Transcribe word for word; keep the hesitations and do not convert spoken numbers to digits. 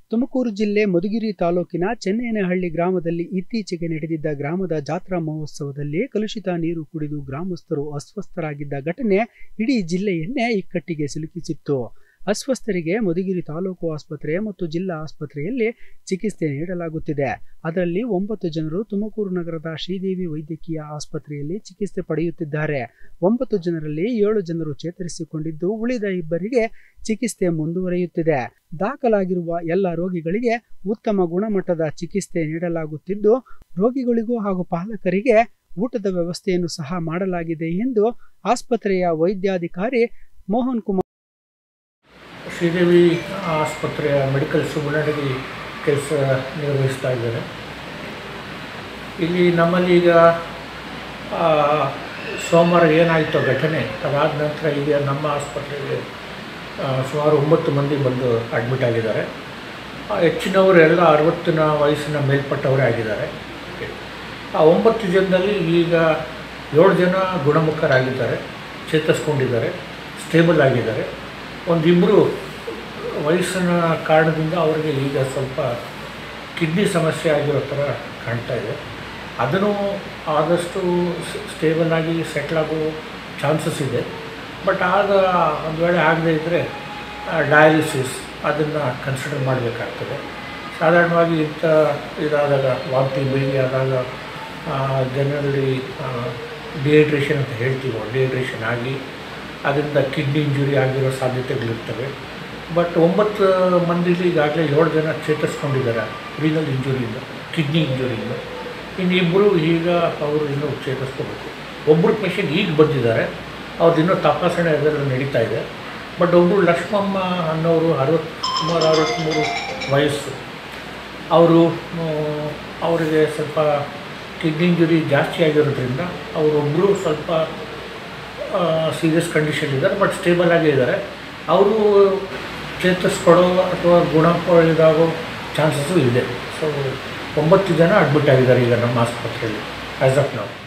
ತುಮಕೂರು ಜಿಲ್ಲೆ ಮಧುಗಿರಿ ತಾಲೂಕಿನ ಚೆನ್ನೇನಹಳ್ಳಿ ಗ್ರಾಮದಲ್ಲಿ ಇತ್ತೀಚೆಗೆ ನಡೆದಿದ್ದ ಗ್ರಾಮದ ಜಾತ್ರಾ ಮಹೋತ್ಸವದಲ್ಲಿ ಕಲುಷಿತ ನೀರು ಕುಡಿದು ಗ್ರಾಮಸ್ಥರು ಅಸ್ವಸ್ಥರಾಗಿದ್ದ ಘಟನೆ ಇಡೀ ಜಿಲ್ಲೆಯನ್ನೇ ಇಕ್ಕಟ್ಟಿಗೆ ಸಿಲುಕಿಸಿತ್ತು. ಅಸ್ವಸ್ಥರಿಗೆ ಮಧುಗಿರಿ ತಾಲೂಕು ಆಸ್ಪತ್ರೆ ಮತ್ತು ಜಿಲ್ಲಾ ಆಸ್ಪತ್ರೆಯಲ್ಲಿ ಚಿಕಿತ್ಸೆ ನೀಡಲಾಗುತ್ತಿದೆ. ಅದರಲ್ಲಿ ಒಂಬತ್ತು ಜನರು ತುಮಕೂರು ನಗರದ ಶ್ರೀದೇವಿ ವೈದ್ಯಕೀಯ ಆಸ್ಪತ್ರೆಯಲ್ಲಿ ಚಿಕಿತ್ಸೆ ಪಡೆಯುತ್ತಿದ್ದಾರೆ. ಒಂಬತ್ತು ಜನರಲ್ಲಿ ಏಳು ಜನರು ಚೇತರಿಸಿಕೊಂಡಿದ್ದು, ಉಳಿದ ಇಬ್ಬರಿಗೆ ಚಿಕಿತ್ಸೆ ಮುಂದುವರಿಯುತ್ತಿದೆ. ದಾಖಲಾಗಿರುವ ಎಲ್ಲ ರೋಗಿಗಳಿಗೆ ಉತ್ತಮ ಗುಣಮಟ್ಟದ ಚಿಕಿತ್ಸೆ ನೀಡಲಾಗುತ್ತಿದ್ದು, ರೋಗಿಗಳಿಗೂ ಹಾಗೂ ಪಾಲಕರಿಗೆ ಊಟದ ವ್ಯವಸ್ಥೆಯನ್ನು ಸಹ ಮಾಡಲಾಗಿದೆ ಎಂದು ಆಸ್ಪತ್ರೆಯ ವೈದ್ಯಾಧಿಕಾರಿ ಮೋಹನ್ ಕುಮಾರ್ ಶ್ರೀದೇವಿ ಆಸ್ಪತ್ರೆಯ ಮೆಡಿಕಲ್ ಸೂಪರಿಂಟೆಂಡೆಂಟ್ ಕೆಲಸ ನಿರ್ವಹಿಸ್ತಾ ಇದ್ದಾರೆ. ಇಲ್ಲಿ ನಮ್ಮಲ್ಲಿ ಈಗ ಸೋಮವಾರ ಏನಾಯಿತು ಘಟನೆ, ಅದಾದ ನಂತರ ಈಗ ನಮ್ಮ ಆಸ್ಪತ್ರೆಗೆ ಸುಮಾರು ಒಂಬತ್ತು ಮಂದಿ ಬಂದು ಅಡ್ಮಿಟ್ ಆಗಿದ್ದಾರೆ. ಹೆಚ್ಚಿನವರೆಲ್ಲ ಅರವತ್ತಿನ ವಯಸ್ಸಿನ ಮೇಲ್ಪಟ್ಟವರೇ ಆಗಿದ್ದಾರೆ. ಆ ಒಂಬತ್ತು ಜನದಲ್ಲಿ ಈಗ ಏಳು ಜನ ಗುಣಮುಖರಾಗಿದ್ದಾರೆ, ಚೇತರಿಸ್ಕೊಂಡಿದ್ದಾರೆ, ಸ್ಟೇಬಲ್ ಆಗಿದ್ದಾರೆ. ಒಂದಿಬ್ಬರು ವಯಸ್ಸಿನ ಕಾರಣದಿಂದ ಅವರಿಗೆ ಈಗ ಸ್ವಲ್ಪ ಕಿಡ್ನಿ ಸಮಸ್ಯೆ ಆಗಿರೋ ಥರ ಕಾಣ್ತಾ ಇದೆ. ಅದನ್ನು ಆದಷ್ಟು ಸ್ಟೇಬಲ್ ಆಗಿ ಸೆಟ್ಲ್ ಆಗೋ ಚಾನ್ಸಸ್ ಇದೆ. ಬಟ್ ಆಗ ಒಂದು ವೇಳೆ ಆಗದೇ ಇದ್ದರೆ ಡಯಾಲಿಸಿಸ್ ಅದನ್ನು ಕನ್ಸಿಡರ್ ಮಾಡಬೇಕಾಗ್ತದೆ. ಸಾಧಾರಣವಾಗಿ ಇಂಥ ಇದಾದಾಗ ವಾಂತಿ ಬೇಡಿ ಆದಾಗ ಜನರಲ್ಲಿ ಡಿಹೈಡ್ರೇಷನ್ ಅಂತ ಹೇಳ್ತೀವಿ, ಡಿಹೈಡ್ರೇಷನ್ ಆಗಿ ಅದರಿಂದ ಕಿಡ್ನಿ ಇಂಜುರಿ ಆಗಿರೋ ಸಾಧ್ಯತೆಗಳಿರ್ತವೆ. ಬಟ್ ಒಂಬತ್ತು ಮಂದಿಲಿ ಈಗಾಗಲೇ ಏಳು ಜನ ಚೇತರಿಸ್ಕೊಂಡಿದ್ದಾರೆ ರೀನಲ್ ಇಂಜುರಿಯಿಂದ, ಕಿಡ್ನಿ ಇಂಜುರಿಯಿಂದ. ಇನ್ನು ಇಬ್ಬರು ಈಗ ಅವರು ಇನ್ನೂ ಚೇತರಿಸ್ಕೋಬೇಕು. ಒಬ್ಬರು ಪೇಷಂಟ್ ಈಗ ಬಂದಿದ್ದಾರೆ, ಅವ್ರದ್ದು ಇನ್ನೂ ತಪಾಸಣೆ ಅದೆಲ್ಲ ನಡೀತಾ ಇದೆ. ಬಟ್ ಒಬ್ಬರು ಲಕ್ಷ್ಮಮ್ಮ ಅನ್ನೋರು ಅರವತ್ತು ಸುಮಾರು ಅರವತ್ತ್ಮೂರು ವಯಸ್ಸು, ಅವರು ಅವರಿಗೆ ಸ್ವಲ್ಪ ಕಿಡ್ನಿ ಇಂಜುರಿ ಜಾಸ್ತಿ ಆಗಿರೋದ್ರಿಂದ ಅವರೊಬ್ಬರು ಸ್ವಲ್ಪ ಸೀರಿಯಸ್ ಕಂಡೀಷನ್ ಇದ್ದಾರೆ, ಬಟ್ ಸ್ಟೇಬಲ್ ಆಗೇ ಇದ್ದಾರೆ. ಅವರು ಚೇತರಿಸ್ಕೊಳ್ಳೋ ಅಥವಾ ಗುಣ ಇದಾಗೋ ಚಾನ್ಸಸ್ಸು ಇದೆ. ಸೊ ಒಂಬತ್ತು ಜನ ಅಡ್ಮಿಟ್ ಆಗಿದ್ದಾರೆ ಈಗ ನಮ್ಮ ಆಸ್ಪತ್ರೆಯಲ್ಲಿ ಆ್ಯಸ್ ಆಫ್ ನೌ.